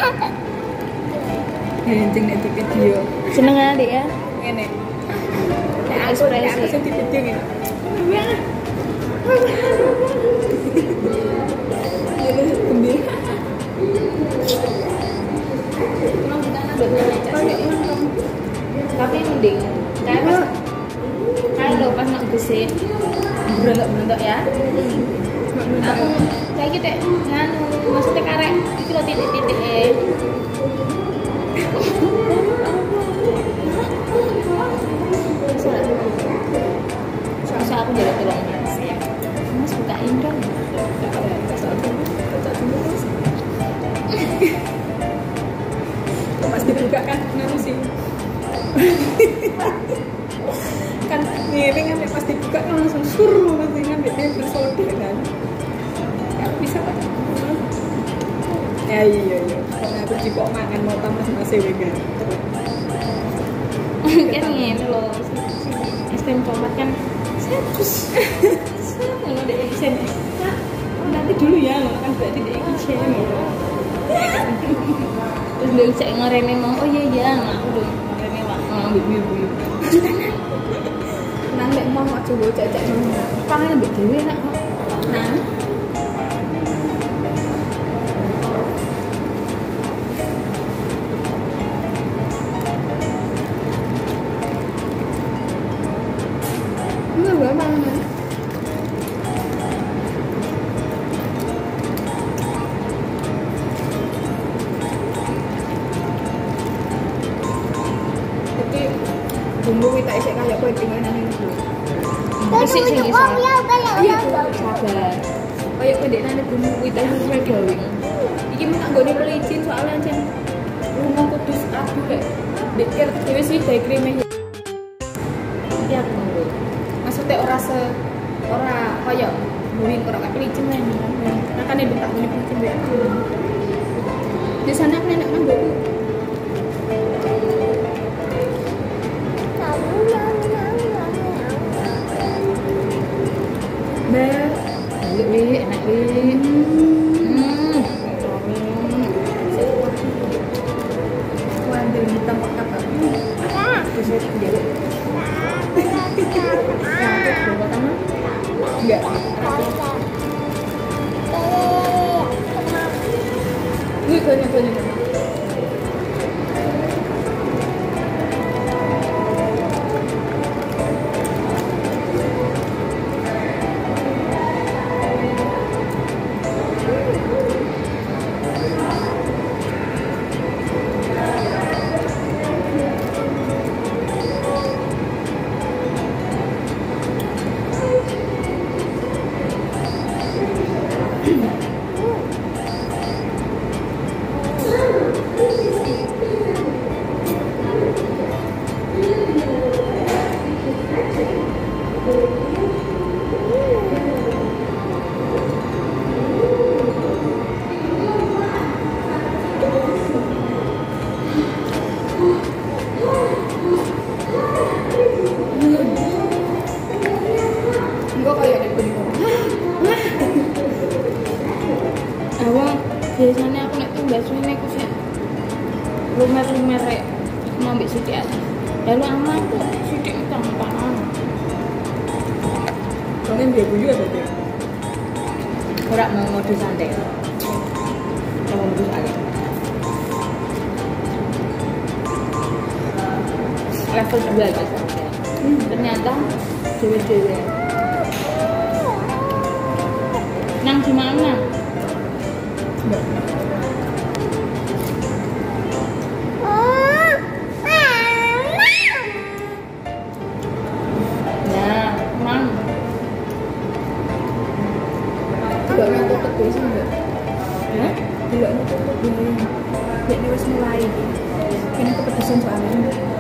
Anjing nek di video. Seneng adik ya. Ngene. Ekspresi. Aku sing di video ngene. Gembira. Emang kita kan buat tapi mending kayak pas kan lo pas nak gesit berontok ya aku kayak gitu nganu maksudnya karek itu lo titik-titik bisa aku jadi tolong mas bukain dong Pas dibuka kan nganu sih. Kan miring kan pas dibuka kan langsung suruh pasti kan dia bersode kan. Gak bisa kan. Ya iya. Karena aku juga makan mau tambah sama sewe kan. Kan ngene loh es krim tomat kan servis kalau dia isen nanti dulu ya kan berarti dia isen terus dia cek ngereme mau oh iya aku udah ngereme wak ngambil biu Nang nek mau aja go cek-cek pangan ambek dhewe nak nang enggak mana tapi bumbu kita isek kayak kue tinggalan ini isi sing iso iya sabar kayak kue nane bumbu kita itu kayak gawe iki mung tak nggone pelicin soalnya ancen rumah kudus aduh lek pikir dhewe sih day cream ya aku nunggu maksudnya ora kaya buing ora kayak pelicin lah makanya dia tak punya pelicin be di sana kan enak kan bau Mbak, enak Wandel hitam pakai apa? Bisa jadi. Enggak. Wih, banyak. Biasanya aku nek tumbas ini aku sih lumer rek mau ambil sidik aja lalu ama aku sidik gampang Soalnya dia buju ada deh orang mau mode santai mau mode santai level 2 aja ternyata dewe-dewe nang gimana enggak nah mang tidak nutup biasa enggak hah? tidak nutup dulu ini wis mulai ini kepedesan soalnya